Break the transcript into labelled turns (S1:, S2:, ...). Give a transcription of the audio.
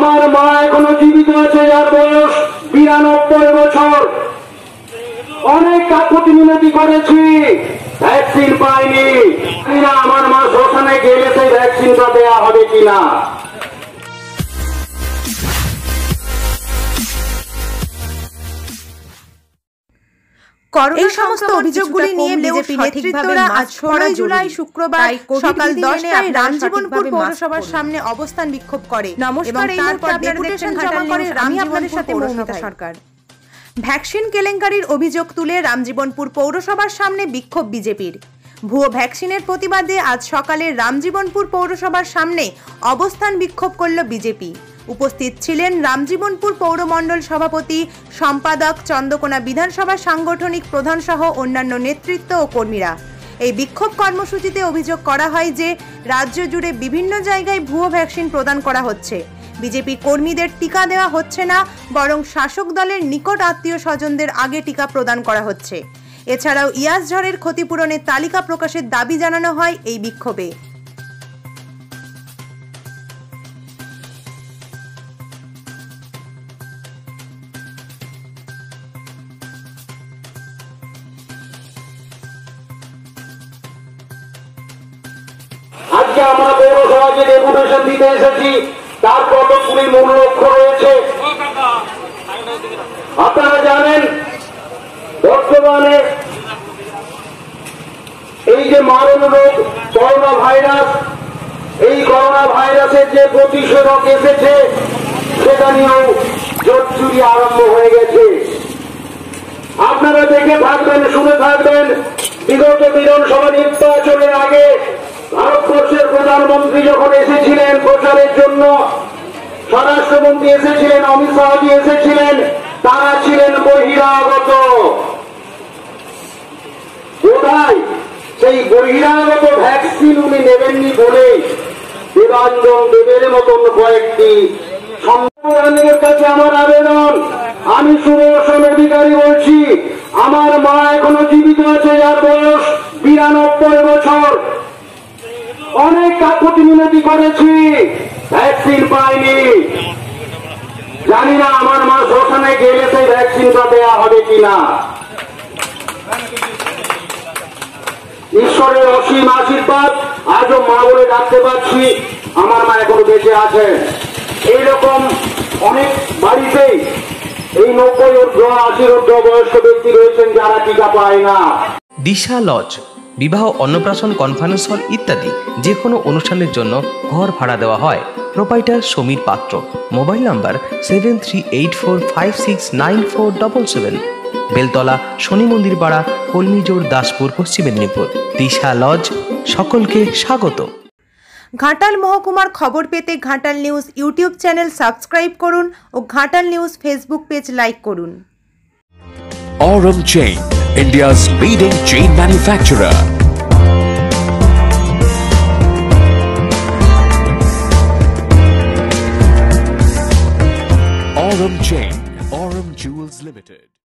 S1: আমার মা এখনো জীবিত আছে, যার বয়স 92 বছর। অনেক কাকুতি মিনতি করেছি, ভ্যাকসিন পাইনি। আমার মা শ্মশানে গেলে সেই ভ্যাকসিনটা দেওয়া হবে কিনা।
S2: এই সমস্ত অভিযোগগুলি নিয়ে বিজেপি নেতৃত্বরা আজ 16 জুলাই শুক্রবার সকাল 10টায় রামজীবনপুর পৌরসভার সামনে অবস্থান বিক্ষোভ করে এবং তারপর ডেপুটেশন জমা করে আমি আপনাদের সাথে মৌমিতা সরকার। ভ্যাকসিন কেলেঙ্কারির অভিযোগ তুলে রামজীবনপুর পৌরসভার সামনে বিক্ষোভ বিজেপির। ভুয়ো ভ্যাকসিনের প্রতিবাদে আজ সকালে রামজীবনপুর পৌরসভার সামনে অবস্থান বিক্ষোভ করল বিজেপি। উপস্থিত ছিলেন রামজীবনপুর পৌরমণ্ডল সভাপতি, সম্পাদক, চন্দ্রকোনা বিধানসভা সাংগঠনিক প্রধান সহ অন্যান্য নেতৃত্ব ও কর্মীরা। এই বিক্ষোভ কর্মসূচিতে অভিযোগ করা হয় যে রাজ্য জুড়ে বিভিন্ন জায়গায় ভুয়ো ভ্যাকসিন প্রদান করা হচ্ছে। বিজেপি কর্মীদের টিকা দেওয়া হচ্ছে না, বরং শাসক দলের নিকট আত্মীয় স্বজনদের আগে টিকা প্রদান করা হচ্ছে। এছাড়াও ইয়াস ঝড়ের ক্ষতিপূরণের তালিকা প্রকাশের দাবি জানানো হয় এই বিক্ষোভে।
S1: আজকে আমরা পৌরসভাকে ডেপুটেশন দিতে এসেছি, তার কতগুলি মূল লক্ষ্য রয়েছে। আপনারা জানেন বর্তমানে এই যে মারণ রোগ করোনা ভাইরাস, এই করোনা ভাইরাসের যে প্রতিষেধক এসেছে সেটা নিয়েও জোরচুরি আরম্ভ হয়ে গেছে। আপনারা দেখে থাকবেন, শুনে থাকবেন, বিগত বিধানসভা নির্বাচনের আগে ভারতবর্ষের প্রধানমন্ত্রী যখন এসেছিলেন প্রচারের জন্য, স্বরাষ্ট্রমন্ত্রী এসেছিলেন, অমিত শাহজি এসেছিলেন, তারা ছিলেন বহিরাগত। কোথায় সেই বহিরাগত ভ্যাকসিন উনি নেবেননি বলে দেবাঞ্জন দেবের মতন কয়েকটি সংবিধানের কাছে আমার আবেদন, আমি সুদর্শন অধিকারী বলছি, আমার মা এখনো জীবিত আছে, যার বয়স 92 বছর। অনেক কাকুতি মিনতি করেছি, ভ্যাকসিন পাইনি। জানি না আমার মা শ্মশানে গেলে সেই ভ্যাকসিনটা দেওয়া হবে কিনা। ঈশ্বরের অসীম আশীর্বাদ, আজও মা বলে ডাকতে পারছি, আমার মা এখনো বেঁচে আছে। এইরকম অনেক বাড়িতেই এই 90 ঊর্ধ্ব 80 ঊর্ধ্ব বয়স্ক ব্যক্তি রয়েছেন যারা টিকা পায় না।
S3: দিশা লজ, বিবাহ, অন্নপ্রাশন, কনফারেন্স হল ইত্যাদি যে কোনো অনুষ্ঠানের জন্য ঘর ভাড়া দেওয়া হয়। প্রোপাইটার সমীর পাত্র। Mobile number 7384569477। বেলতলা, শনি মন্দির পাড়া, কলমিজোড়, দাসপুর, পশ্চিম মেদিনীপুর। দিশা লজ, সকলকে স্বাগত।
S2: ঘাটাল মহকুমার খবর পেতে Ghatal news YouTube channel subscribe করুন ও Ghatal news Facebook page like করুন।
S4: Aurum Chain, India's leading chain manufacturer. Aurum Chain, Aurum Jewels Limited.